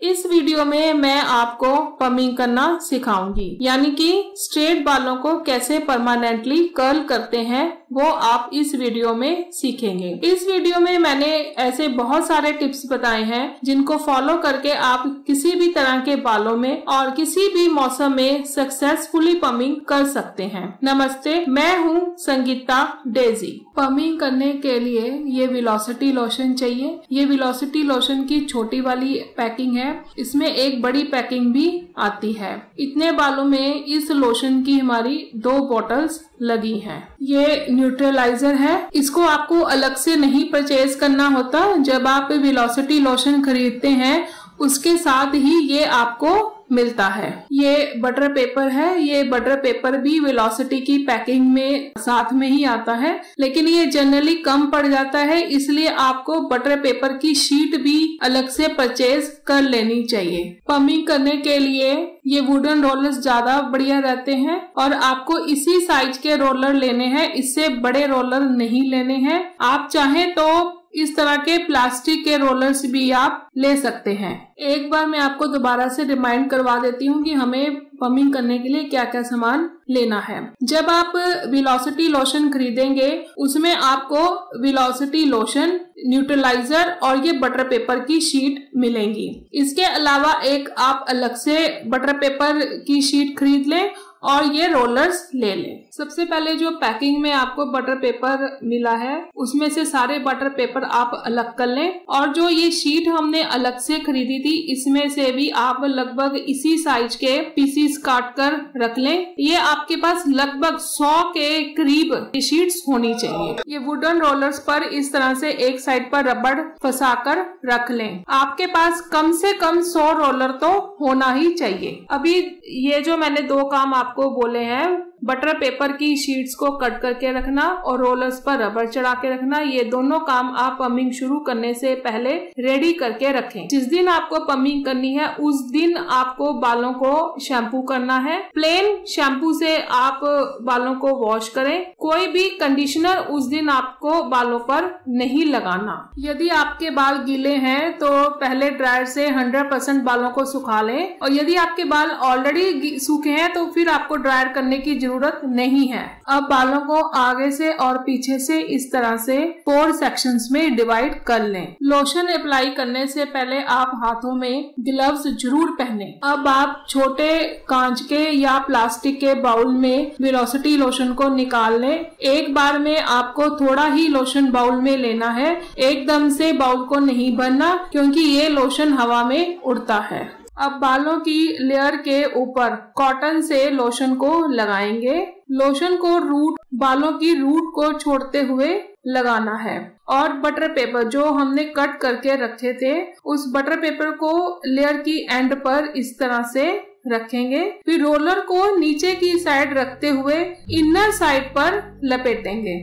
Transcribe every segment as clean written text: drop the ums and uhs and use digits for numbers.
इस वीडियो में मैं आपको पमिंग करना सिखाऊंगी, यानी कि स्ट्रेट बालों को कैसे परमानेंटली कर्ल करते हैं वो आप इस वीडियो में सीखेंगे। इस वीडियो में मैंने ऐसे बहुत सारे टिप्स बताए हैं जिनको फॉलो करके आप किसी भी तरह के बालों में और किसी भी मौसम में सक्सेसफुली पमिंग कर सकते हैं। नमस्ते, मैं हूँ संगीता डेजी। पमिंग करने के लिए ये वेलोसिटी लोशन चाहिए। ये वेलोसिटी लोशन की छोटी वाली पैकिंग है, इसमें एक बड़ी पैकिंग भी आती है। इतने बालों में इस लोशन की हमारी 2 बॉटल्स लगी हैं। ये न्यूट्रलाइजर है, इसको आपको अलग से नहीं परचेज करना होता। जब आप वेलोसिटी लोशन खरीदते हैं उसके साथ ही ये आपको मिलता है। ये बटर पेपर है, ये बटर पेपर भी वेलोसिटी की पैकिंग में साथ में ही आता है, लेकिन ये जनरली कम पड़ जाता है, इसलिए आपको बटर पेपर की शीट भी अलग से परचेज कर लेनी चाहिए। पमिंग करने के लिए ये वुडन रोलर्स ज्यादा बढ़िया रहते हैं और आपको इसी साइज के रोलर लेने हैं, इससे बड़े रोलर नहीं लेने हैं। आप चाहें तो इस तरह के प्लास्टिक के रोलर्स भी आप ले सकते हैं। एक बार मैं आपको दोबारा से रिमाइंड करवा देती हूँ कि हमें पमिंग करने के लिए क्या क्या सामान लेना है। जब आप वेलोसिटी लोशन खरीदेंगे उसमें आपको वेलोसिटी लोशन, न्यूट्रलाइजर और ये बटर पेपर की शीट मिलेंगी। इसके अलावा एक आप अलग से बटर पेपर की शीट खरीद लें और ये रोलर्स ले लें। सबसे पहले जो पैकिंग में आपको बटर पेपर मिला है उसमें से सारे बटर पेपर आप अलग कर लें, और जो ये शीट हमने अलग से खरीदी थी इसमें से भी आप लगभग इसी साइज के पीसीस काट कर रख लें। ये आपके पास लगभग 100 के करीब शीट्स होनी चाहिए। ये वुडन रोलर्स पर इस तरह से एक साइड पर रबड़ फंसा कर रख लें। आपके पास कम से कम 100 रोलर तो होना ही चाहिए। अभी ये जो मैंने 2 काम आपको बोले हैं, बटर पेपर की शीट्स को कट करके रखना और रोलर्स पर रबर चढ़ा के रखना, ये दोनों काम आप पमिंग शुरू करने से पहले रेडी करके रखें। जिस दिन आपको पमिंग करनी है उस दिन आपको बालों को शैम्पू करना है। प्लेन शैम्पू से आप बालों को वॉश करें। कोई भी कंडीशनर उस दिन आपको बालों पर नहीं लगाना। यदि आपके बाल गीले हैं तो पहले ड्रायर से 100% बालों को सुखा लें, और यदि आपके बाल ऑलरेडी सूखे हैं तो फिर आपको ड्रायर करने की जरूरत नहीं है। अब बालों को आगे से और पीछे से इस तरह से 4 सेक्शंस में डिवाइड कर लें। लोशन अप्लाई करने से पहले आप हाथों में ग्लव्स जरूर पहने। अब आप छोटे कांच के या प्लास्टिक के बाउल में वेलोसिटी लोशन को निकाल लें। एक बार में आपको थोड़ा ही लोशन बाउल में लेना है, एकदम से बाउल को नहीं भरना क्योंकि ये लोशन हवा में उड़ता है। अब बालों की लेयर के ऊपर कॉटन से लोशन को लगाएंगे। लोशन को बालों की रूट को छोड़ते हुए लगाना है, और बटर पेपर जो हमने कट करके रखे थे उस बटर पेपर को लेयर की एंड पर इस तरह से रखेंगे। फिर रोलर को नीचे की साइड रखते हुए इनर साइड पर लपेटेंगे।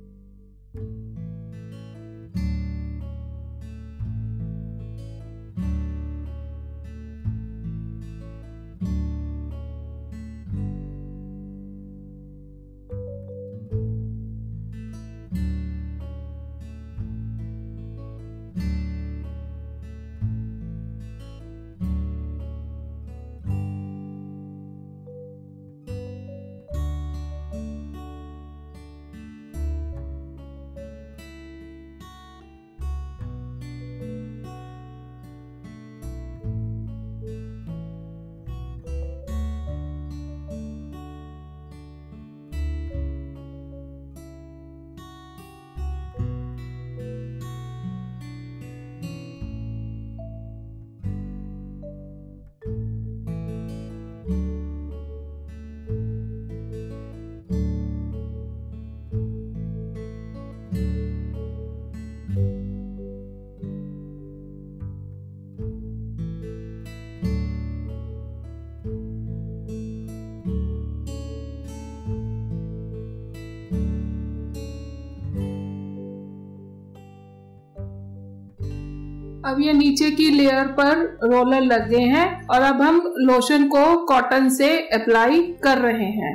अब ये नीचे की लेयर पर रोलर लग गए हैं और अब हम लोशन को कॉटन से अप्लाई कर रहे हैं।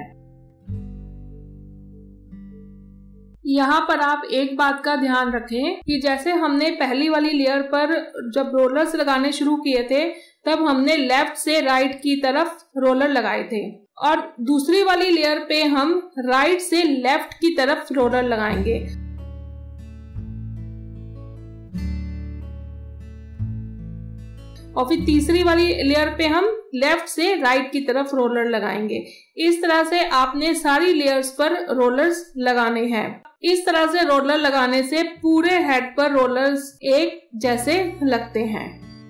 यहाँ पर आप एक बात का ध्यान रखें कि जैसे हमने पहली वाली लेयर पर जब रोलर्स लगाने शुरू किए थे तब हमने लेफ्ट से राइट की तरफ रोलर लगाए थे और दूसरी वाली लेयर पे हम राइट से लेफ्ट की तरफ रोलर लगाएंगे। और फिर तीसरी वाली लेयर पे हम लेफ्ट से राइट की तरफ रोलर लगाएंगे। इस तरह से आपने सारी लेयर्स पर रोलर्स लगाने हैं। इस तरह से रोलर लगाने से पूरे हेड पर रोलर्स एक जैसे लगते हैं।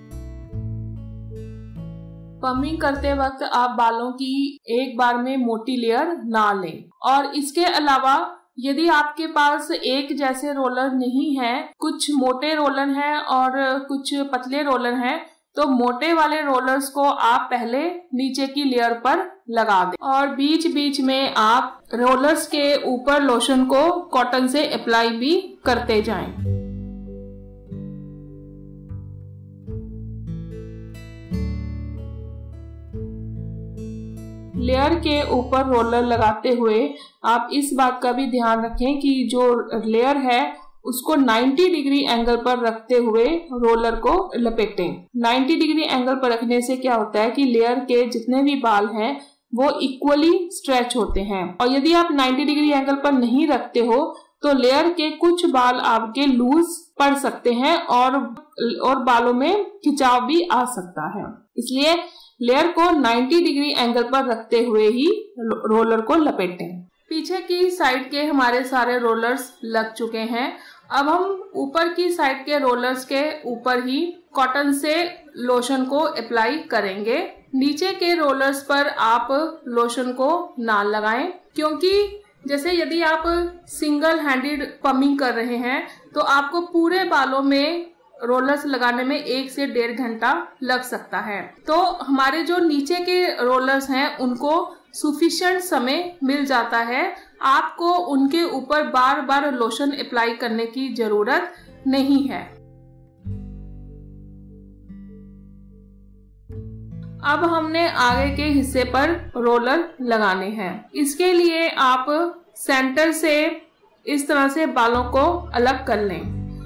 पमिंग करते वक्त आप बालों की एक बार में मोटी लेयर ना लें। और इसके अलावा यदि आपके पास एक जैसे रोलर नहीं है, कुछ मोटे रोलर हैं और कुछ पतले रोलर हैं, तो मोटे वाले रोलर्स को आप पहले नीचे की लेयर पर लगा दें और बीच बीच में आप रोलर्स के ऊपर लोशन को कॉटन से अप्लाई भी करते जाएं। लेयर के ऊपर रोलर लगाते हुए आप इस बात का भी ध्यान रखें कि जो लेयर है उसको 90 डिग्री एंगल पर रखते हुए रोलर को लपेटें। 90 डिग्री एंगल पर रखने से क्या होता है कि लेयर के जितने भी बाल हैं वो इक्वली स्ट्रेच होते हैं। और यदि आप 90 डिग्री एंगल पर नहीं रखते हो तो लेयर के कुछ बाल आपके लूज पड़ सकते हैं और बालों में खिंचाव भी आ सकता है। इसलिए लेयर को 90 डिग्री एंगल पर रखते हुए ही रोलर को लपेटें। पीछे की साइड के हमारे सारे रोलर्स लग चुके हैं। अब हम ऊपर की साइड के रोलर्स के ऊपर ही कॉटन से लोशन को अप्लाई करेंगे। नीचे के रोलर्स पर आप लोशन को ना लगाएं, क्योंकि जैसे यदि आप सिंगल हैंडेड पमिंग कर रहे हैं तो आपको पूरे बालों में रोलर्स लगाने में 1 से 1.5 घंटा लग सकता है। तो हमारे जो नीचे के रोलर्स हैं उनको सफिशिएंट समय मिल जाता है। आपको उनके ऊपर बार बार लोशन अप्लाई करने की जरूरत नहीं है। अब हमने आगे के हिस्से पर रोलर लगाने हैं। इसके लिए आप सेंटर से इस तरह से बालों को अलग कर लें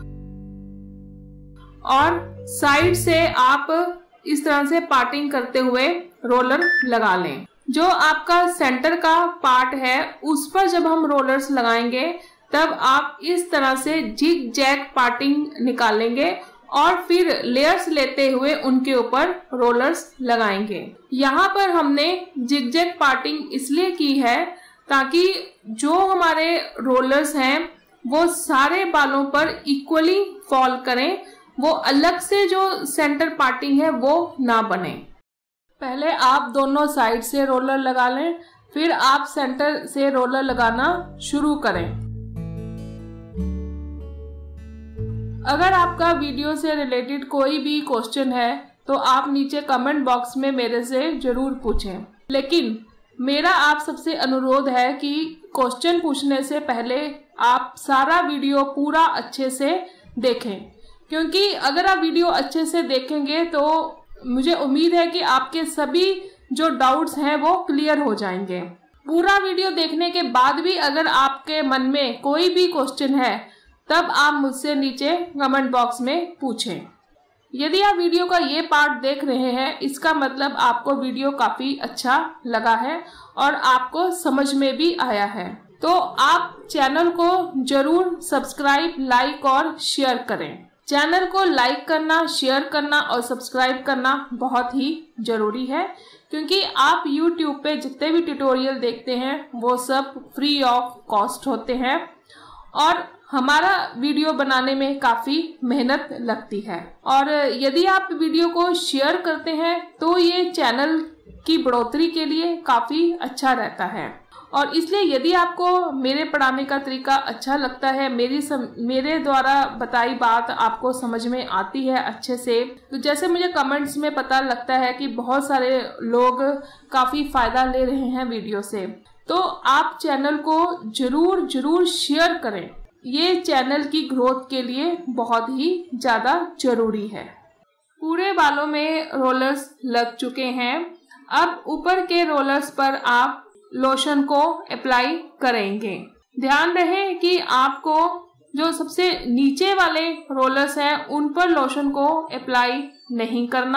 और साइड से आप इस तरह से पार्टिंग करते हुए रोलर लगा लें। जो आपका सेंटर का पार्ट है उस पर जब हम रोलर्स लगाएंगे तब आप इस तरह से जिग जैग पार्टिंग निकालेंगे और फिर लेयर्स लेते हुए उनके ऊपर रोलर्स लगाएंगे। यहाँ पर हमने जिग जैग पार्टिंग इसलिए की है ताकि जो हमारे रोलर्स हैं वो सारे बालों पर इक्वली फॉल करें, वो अलग से जो सेंटर पार्टिंग है वो ना बने। पहले आप दोनों साइड से रोलर लगा लें, फिर आप सेंटर से रोलर लगाना शुरू करें। अगर आपका वीडियो से रिलेटेड कोई भी क्वेश्चन है तो आप नीचे कमेंट बॉक्स में मेरे से जरूर पूछें। लेकिन मेरा आप सबसे अनुरोध है कि क्वेश्चन पूछने से पहले आप सारा वीडियो पूरा अच्छे से देखें, क्योंकि अगर आप वीडियो अच्छे से देखेंगे तो मुझे उम्मीद है कि आपके सभी जो डाउट्स हैं वो क्लियर हो जाएंगे। पूरा वीडियो देखने के बाद भी अगर आपके मन में कोई भी क्वेश्चन है तब आप मुझसे नीचे कमेंट बॉक्स में पूछें। यदि आप वीडियो का ये पार्ट देख रहे हैं इसका मतलब आपको वीडियो काफी अच्छा लगा है और आपको समझ में भी आया है। तो आप चैनल को जरूर सब्सक्राइब, लाइक और शेयर करें। चैनल को लाइक करना, शेयर करना और सब्सक्राइब करना बहुत ही जरूरी है, क्योंकि आप YouTube पे जितने भी ट्यूटोरियल देखते हैं वो सब फ्री ऑफ कॉस्ट होते हैं और हमारा वीडियो बनाने में काफी मेहनत लगती है। और यदि आप वीडियो को शेयर करते हैं तो ये चैनल की बढ़ोतरी के लिए काफी अच्छा रहता है। और इसलिए यदि आपको मेरे पढ़ाने का तरीका अच्छा लगता है, मेरे द्वारा बताई बात आपको समझ में आती है अच्छे से, तो जैसे मुझे कमेंट्स में पता लगता है कि बहुत सारे लोग काफी फायदा ले रहे हैं वीडियो से, तो आप चैनल को जरूर शेयर करें। ये चैनल की ग्रोथ के लिए बहुत ही ज्यादा जरूरी है। पूरे बालों में रोलर्स लग चुके हैं। अब ऊपर के रोलर्स पर आप लोशन को अप्लाई करेंगे। ध्यान रहे कि आपको जो सबसे नीचे वाले रोलर्स हैं उन पर लोशन को अप्लाई नहीं करना,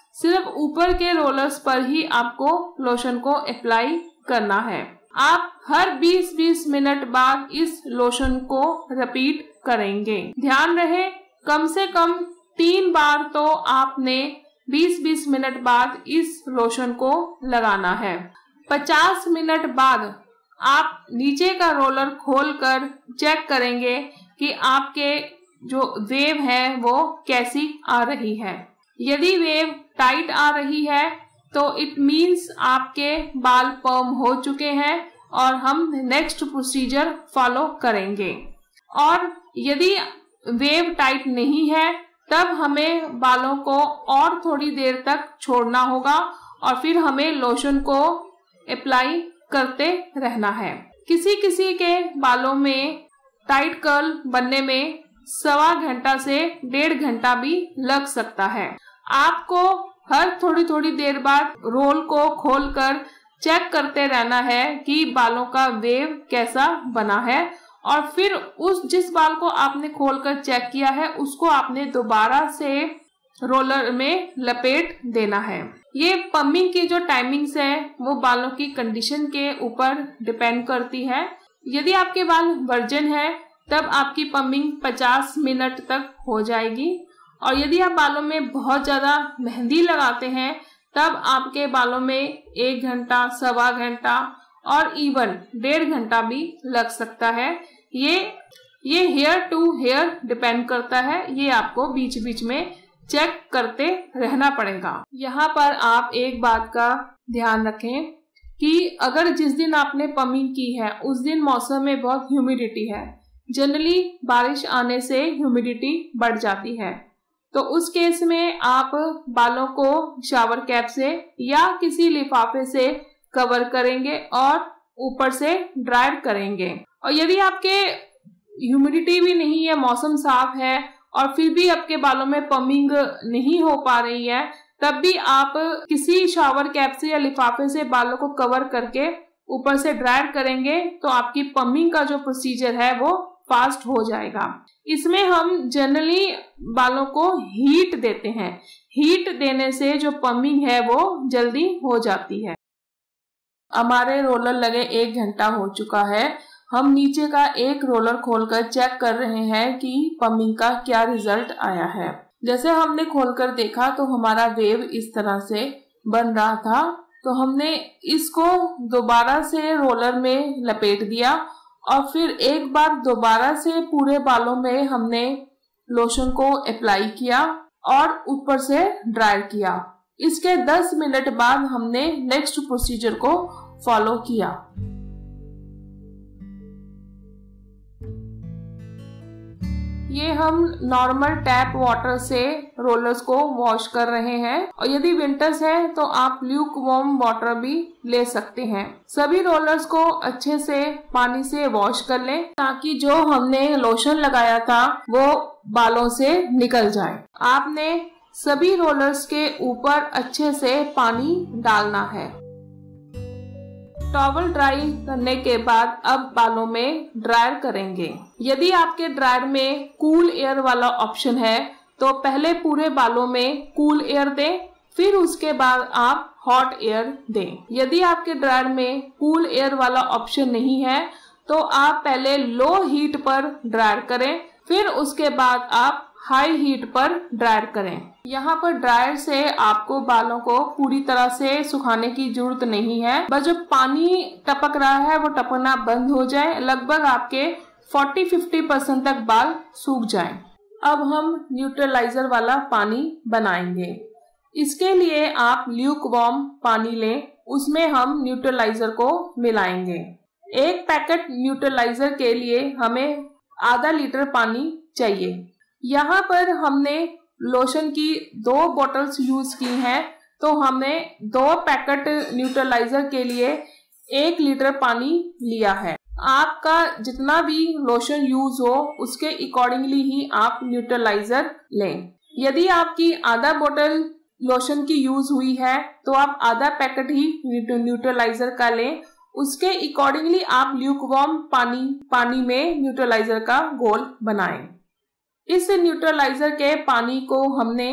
सिर्फ ऊपर के रोलर्स पर ही आपको लोशन को अप्लाई करना है। आप हर 20-20 मिनट बाद इस लोशन को रिपीट करेंगे। ध्यान रहे कम से कम 3 बार तो आपने 20-20 मिनट बाद इस लोशन को लगाना है। 50 मिनट बाद आप नीचे का रोलर खोलकर चेक करेंगे कि आपके जो वेव है वो कैसी आ रही है। यदि वेव टाइट आ रही है तो इट मीन्स आपके बाल पर्म हो चुके हैं और हम नेक्स्ट प्रोसीजर फॉलो करेंगे। और यदि वेव टाइट नहीं है तब हमें बालों को और थोड़ी देर तक छोड़ना होगा और फिर हमें लोशन को अप्लाई करते रहना है। किसी किसी के बालों में टाइट कर्ल बनने में 1.25 घंटा से 1.5 घंटा भी लग सकता है। आपको हर थोड़ी थोड़ी देर बाद रोल को खोलकर चेक करते रहना है कि बालों का वेव कैसा बना है और फिर उस जिस बाल को आपने खोलकर चेक किया है उसको आपने दोबारा से रोलर में लपेट देना है। ये पम्मिंग की जो टाइमिंग्स है वो बालों की कंडीशन के ऊपर डिपेंड करती है। यदि आपके बाल वर्जिन है तब आपकी पम्मिंग 50 मिनट तक हो जाएगी और यदि आप बालों में बहुत ज्यादा मेहंदी लगाते हैं तब आपके बालों में 1 घंटा, 1.25 घंटा और इवन 1.5 घंटा भी लग सकता है। ये हेयर टू हेयर डिपेंड करता है। ये आपको बीच बीच में चेक करते रहना पड़ेगा। यहाँ पर आप एक बात का ध्यान रखें कि अगर जिस दिन आपने पम्मिंग की है उस दिन मौसम में बहुत ह्यूमिडिटी है, जनरली बारिश आने से ह्यूमिडिटी बढ़ जाती है, तो उस केस में आप बालों को शावर कैप से या किसी लिफाफे से कवर करेंगे और ऊपर से ड्रायर करेंगे। और यदि आपके ह्यूमिडिटी भी नहीं है, मौसम साफ है और फिर भी आपके बालों में पम्मिंग नहीं हो पा रही है, तब भी आप किसी शावर कैप से या लिफाफे से बालों को कवर करके ऊपर से ड्रायर करेंगे तो आपकी पम्मिंग का जो प्रोसीजर है वो फास्ट हो जाएगा। इसमें हम जनरली बालों को हीट देते हैं। हीट देने से जो पम्मिंग है वो जल्दी हो जाती है। हमारे रोलर लगे 1 घंटा हो चुका है। हम नीचे का एक रोलर खोलकर चेक कर रहे हैं कि पम्मिंग का क्या रिजल्ट आया है। जैसे हमने खोलकर देखा तो हमारा वेव इस तरह से बन रहा था, तो हमने इसको दोबारा से रोलर में लपेट दिया और फिर एक बार दोबारा से पूरे बालों में हमने लोशन को अप्लाई किया और ऊपर से ड्राई किया। इसके 10 मिनट बाद हमने नेक्स्ट प्रोसीजर को फॉलो किया। ये हम नॉर्मल टैप वाटर से रोलर्स को वॉश कर रहे हैं और यदि विंटर्स है तो आप ल्यूक वार्म वाटर भी ले सकते हैं। सभी रोलर्स को अच्छे से पानी से वॉश कर लें ताकि जो हमने लोशन लगाया था वो बालों से निकल जाए। आपने सभी रोलर्स के ऊपर अच्छे से पानी डालना है। टॉवल ड्राई करने के बाद अब बालों में ड्रायर करेंगे। यदि आपके ड्रायर में कूल एयर वाला ऑप्शन है तो पहले पूरे बालों में कूल एयर दें, फिर उसके बाद आप हॉट एयर दें। यदि आपके ड्रायर में कूल एयर वाला ऑप्शन नहीं है तो आप पहले लो हीट पर ड्रायर करें, फिर उसके बाद आप हाई हीट पर ड्रायर करें। यहाँ पर ड्रायर से आपको बालों को पूरी तरह से सुखाने की जरूरत नहीं है, बस जो पानी टपक रहा है वो टपकना बंद हो जाए, लगभग आपके 40-50% तक बाल सूख जाएं। अब हम न्यूट्रलाइजर वाला पानी बनाएंगे। इसके लिए आप ल्यूक वार्म पानी लें, उसमें हम न्यूट्रलाइजर को मिलाएंगे। एक पैकेट न्यूट्रलाइजर के लिए हमें आधा लीटर पानी चाहिए। यहाँ पर हमने लोशन की 2 बॉटल्स यूज की हैं, तो हमें 2 पैकेट न्यूट्रलाइजर के लिए 1 लीटर पानी लिया है। आपका जितना भी लोशन यूज हो उसके अकॉर्डिंगली ही आप न्यूट्रलाइजर लें। यदि आपकी आधा बोतल लोशन की यूज हुई है तो आप आधा पैकेट ही न्यूट्रलाइजर का लें। उसके अकॉर्डिंगली आप ल्यूकवार्म पानी में न्यूट्रलाइजर का घोल बनाएं। इस न्यूट्रलाइजर के पानी को हमने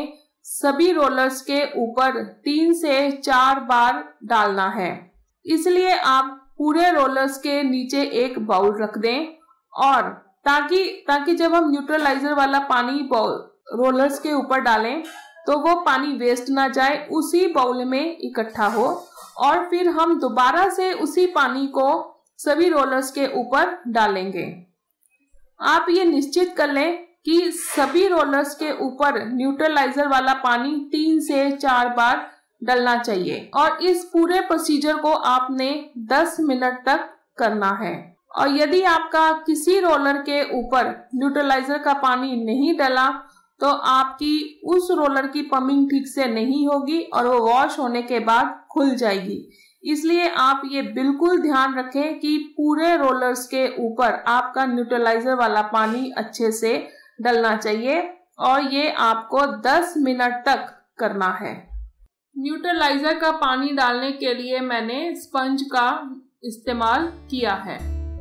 सभी रोलर्स के ऊपर 3 से 4 बार डालना है। इसलिए आप पूरे रोलर्स के नीचे एक बाउल रख दें और ताकि जब हम न्यूट्रलाइजर वाला पानी रोलर्स के ऊपर डालें तो वो पानी वेस्ट ना जाए, उसी बाउल में इकट्ठा हो और फिर हम दोबारा से उसी पानी को सभी रोलर्स के ऊपर डालेंगे। आप ये निश्चित कर लें कि सभी रोलर्स के ऊपर न्यूट्रलाइजर वाला पानी 3 से 4 बार डलना चाहिए और इस पूरे प्रोसीजर को आपने 10 मिनट तक करना है। और यदि आपका किसी रोलर के ऊपर न्यूट्रलाइजर का पानी नहीं डला तो आपकी उस रोलर की पंपिंग ठीक से नहीं होगी और वो वॉश होने के बाद खुल जाएगी। इसलिए आप ये बिल्कुल ध्यान रखें कि पूरे रोलर्स के ऊपर आपका न्यूट्रलाइजर वाला पानी अच्छे से डलना चाहिए और ये आपको 10 मिनट तक करना है। न्यूट्रलाइजर का पानी डालने के लिए मैंने स्पंज का इस्तेमाल किया है।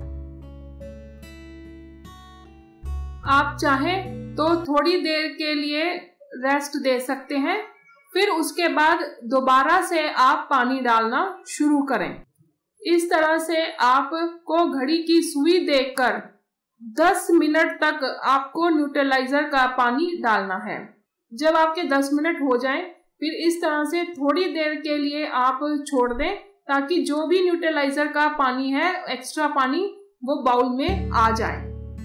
आप चाहें तो थोड़ी देर के लिए रेस्ट दे सकते हैं, फिर उसके बाद दोबारा से आप पानी डालना शुरू करें। इस तरह से आपको घड़ी की सुई देखकर 10 मिनट तक आपको न्यूट्रलाइजर का पानी डालना है। जब आपके 10 मिनट हो जाएं, फिर इस तरह से थोड़ी देर के लिए आप छोड़ दें ताकि जो भी न्यूट्रलाइजर का पानी है, एक्स्ट्रा पानी, वो बाउल में आ जाए।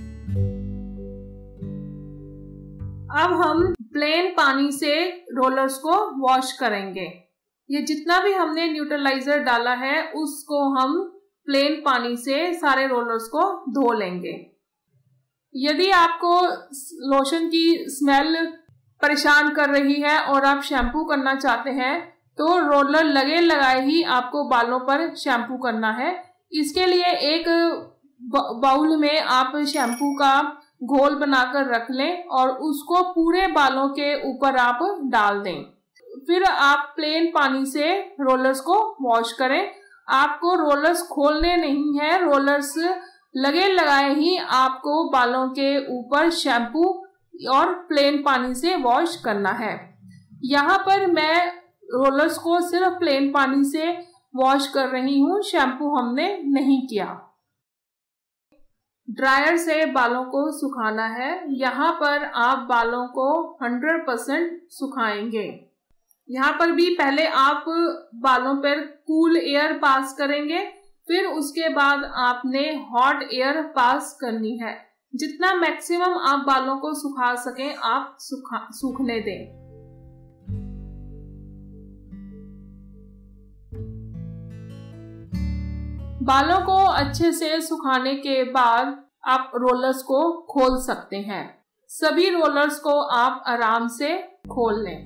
अब हम प्लेन पानी से रोलर्स को वॉश करेंगे। ये जितना भी हमने न्यूट्रलाइजर डाला है उसको हम प्लेन पानी से सारे रोलर्स को धो लेंगे। यदि आपको लोशन की स्मेल परेशान कर रही है और आप शैम्पू करना चाहते हैं तो रोलर लगे लगाए ही आपको बालों पर शैम्पू करना है। इसके लिए एक बाउल में आप शैम्पू का घोल बनाकर रख लें और उसको पूरे बालों के ऊपर आप डाल दें। फिर आप प्लेन पानी से रोलर्स को वॉश करें। आपको रोलर्स खोलने नहीं है, रोलर्स लगे लगाए ही आपको बालों के ऊपर शैम्पू और प्लेन पानी से वॉश करना है। यहाँ पर मैं रोलर्स को सिर्फ प्लेन पानी से वॉश कर रही हूँ, शैम्पू हमने नहीं किया। ड्रायर से बालों को सुखाना है। यहाँ पर आप बालों को 100% सुखाएंगे। यहाँ पर भी पहले आप बालों पर कूल एयर पास करेंगे, फिर उसके बाद आपने हॉट एयर पास करनी है। जितना मैक्सिमम आप बालों को सुखा सकें आप सूखने दें। बालों को अच्छे से सुखाने के बाद आप रोलर्स को खोल सकते हैं। सभी रोलर्स को आप आराम से खोल लें।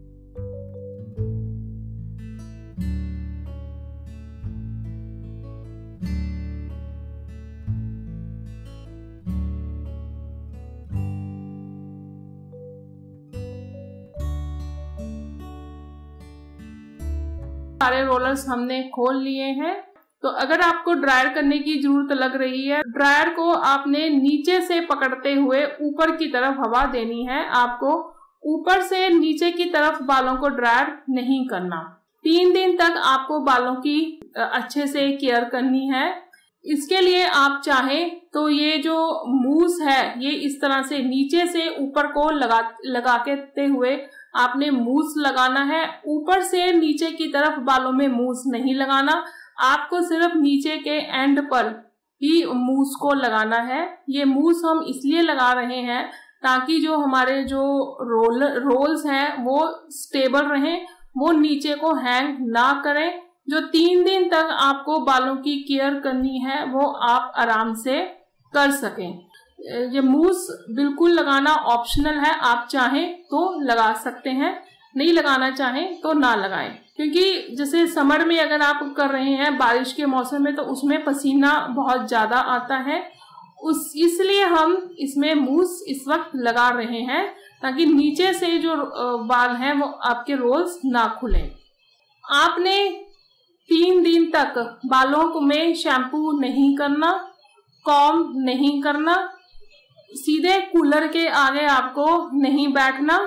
सारे रोलर्स हमने खोल लिए हैं। तो अगर आपको ड्रायर करने की जरूरत लग रही है, ड्रायर को आपने नीचे से पकड़ते हुए ऊपर की तरफ हवा देनी है। आपको ऊपर से नीचे की तरफ बालों को ड्रायर नहीं करना। 3 दिन तक आपको बालों की अच्छे से केयर करनी है। इसके लिए आप चाहें तो ये जो मूस है ये इस तरह से नीचे से ऊपर को लगाते हुए आपने मूस लगाना है। ऊपर से नीचे की तरफ बालों में मूस नहीं लगाना, आपको सिर्फ नीचे के एंड पर ही मूस को लगाना है। ये मूस हम इसलिए लगा रहे हैं ताकि जो हमारे जो रोल्स हैं वो स्टेबल रहें, वो नीचे को हैंग ना करें। जो 3 दिन तक आपको बालों की केयर करनी है वो आप आराम से कर सकें। ये मूस बिल्कुल लगाना ऑप्शनल है, आप चाहें तो लगा सकते हैं, नहीं लगाना चाहें तो ना लगाएं। क्योंकि जैसे समर में अगर आप कर रहे हैं बारिश के मौसम में तो उसमें पसीना बहुत ज्यादा आता है, इसलिए हम इसमें मूस इस वक्त लगा रहे हैं ताकि नीचे से जो बाल हैं वो आपके रोल्स ना खुलें। आपने 3 दिन तक बालों में शैम्पू नहीं करना, कॉम्ब नहीं करना, सीधे कूलर के आगे आपको नहीं बैठना।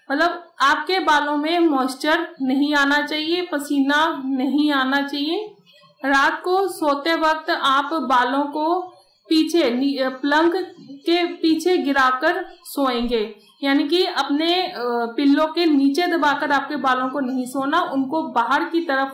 मतलब आपके बालों में मॉइस्चर नहीं आना चाहिए, पसीना नहीं आना चाहिए। रात को सोते वक्त आप बालों को पीछे पलंग के पीछे गिराकर सोएंगे, यानी कि अपने पिल्लो के नीचे दबाकर आपके बालों को नहीं सोना, उनको बाहर की तरफ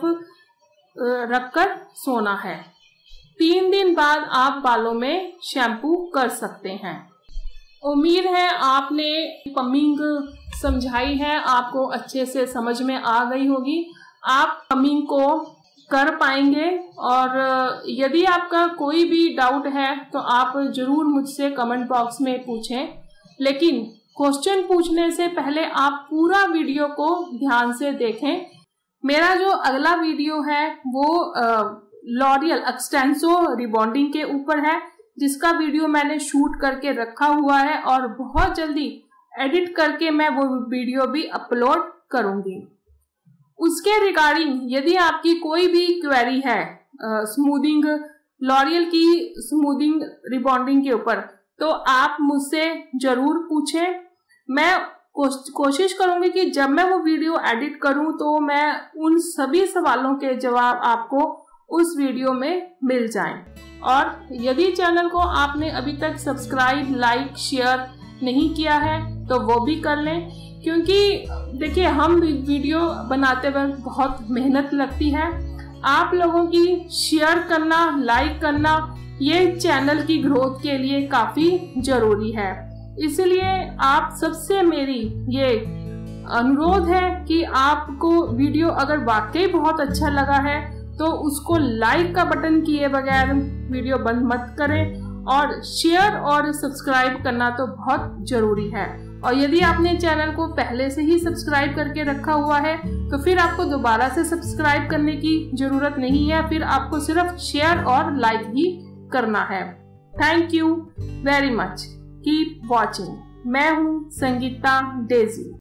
रखकर सोना है। 3 दिन बाद आप बालों में शैम्पू कर सकते हैं। उम्मीद है आपने पमिंग समझाई है, आपको अच्छे से समझ में आ गई होगी। आप पमिंग को कर पाएंगे, और यदि आपका कोई भी डाउट है तो आप जरूर मुझसे कमेंट बॉक्स में पूछें, लेकिन क्वेश्चन पूछने से पहले आप पूरा वीडियो को ध्यान से देखें। मेरा जो अगला वीडियो है वो लॉरियल एक्सटेंसो रिबॉन्डिंग के ऊपर है, जिसका वीडियो मैंने शूट करके रखा हुआ है और बहुत जल्दी एडिट करके मैं वो वीडियो भी अपलोड करूंगी। उसके रिगार्डिंग यदि आपकी कोई भी क्वेरी है स्मूदिंग, लॉरियल की स्मूदिंग रिबॉन्डिंग के ऊपर, तो आप मुझसे जरूर पूछें। मैं कोशिश करूंगी कि जब मैं वो वीडियो एडिट करूं तो मैं उन सभी सवालों के जवाब आपको उस वीडियो में मिल जाएं। और यदि चैनल को आपने अभी तक सब्सक्राइब, लाइक, शेयर नहीं किया है तो वो भी कर लें, क्योंकि देखिए हम वीडियो बनाते वक्त बहुत मेहनत लगती है। आप लोगों की शेयर करना, लाइक करना ये चैनल की ग्रोथ के लिए काफी जरूरी है। इसलिए आप सबसे मेरी ये अनुरोध है कि आपको वीडियो अगर वाकई बहुत अच्छा लगा है तो उसको लाइक का बटन किए बगैर वीडियो बंद मत करें, और शेयर और सब्सक्राइब करना तो बहुत जरूरी है। और यदि आपने चैनल को पहले से ही सब्सक्राइब करके रखा हुआ है तो फिर आपको दोबारा से सब्सक्राइब करने की जरूरत नहीं है, फिर आपको सिर्फ शेयर और लाइक ही करना है। Thank you very much, keep watching. मैं हूँ संगीता डेजी।